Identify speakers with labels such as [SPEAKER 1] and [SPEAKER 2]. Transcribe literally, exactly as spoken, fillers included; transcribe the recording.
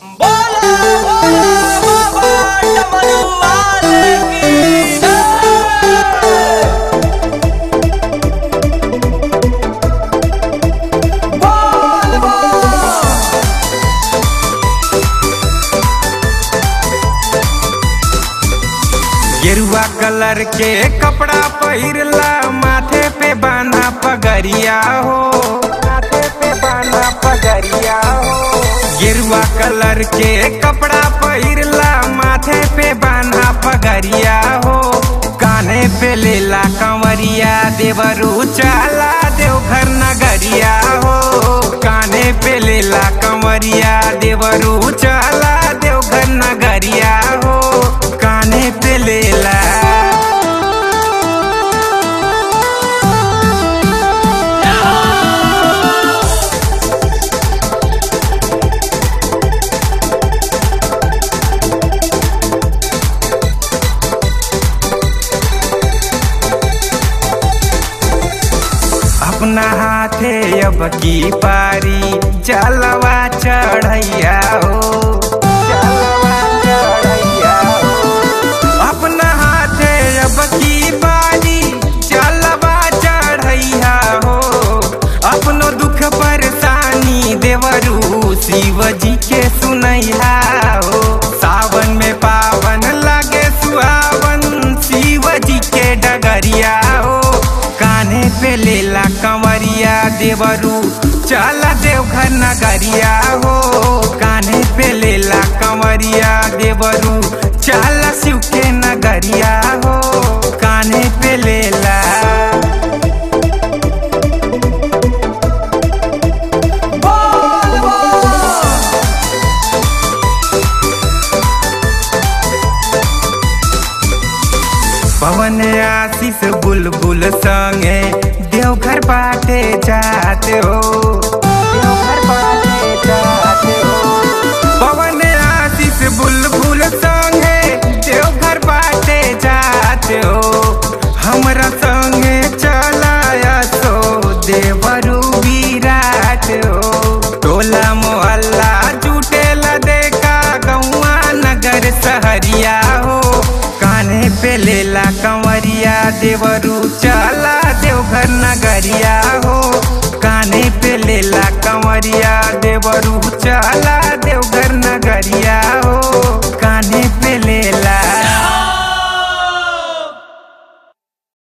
[SPEAKER 1] बोला बोला बाबा डमरू वाले की बोल बोल।
[SPEAKER 2] गेरुआ कलर के कपड़ा पहिरला, माथे पे बांधा पगड़िया हो, माथे पे बांधा पगड़िया हो। गेरुआ कलर के कपड़ा पहिरला, माथे पे बांधा पगड़िया हो। कान्हे पे लेला कंवरिया, देवरू चाला देवघर नगरिया हो। कान्हे पे लेला कंवरिया, देवरू चाला देवघर नगरिया हो। कान्हे पे लेला अपना हाथे अब की पारी जलवा चढ़ैया हो, जलवा चढ़ैया हो। अपना हाथे अब की पारी जलवा चढ़ैया हो। अपनो दुख परेशानी देवरू शिव जी के सुनैया हो। सावन में पावन लगे सुहावन, शिव जी के डगरिया हो। कान्हे पे लेला कंवरिया, देवरू चला देवघर नगरिया हो। कान्हे पे लेला कंवरिया, देवरू चला शिव के नगरिया हो। कान्हे पे लेला
[SPEAKER 1] बोल बोल।
[SPEAKER 2] पवन आशीष बुलबुल संगे देवघर बाटे जाते हो, देवघर बाटे जाते हो। पवन आशीष बुलबुल संगे देवघर बाटे जाते हो। हमरा संगे चलाया सो देवरू विराट हो। टोला मोहल्ला जुटेला देखा, गौआ नगर सहरिया हो। कान्हे पे लेला कंवरिया, देवरू चला देवघर नगरिया हो। कान्हे पे लेला कंवरिया, देवरू चला देवघर नगरिया हो। कान्हे पे लेला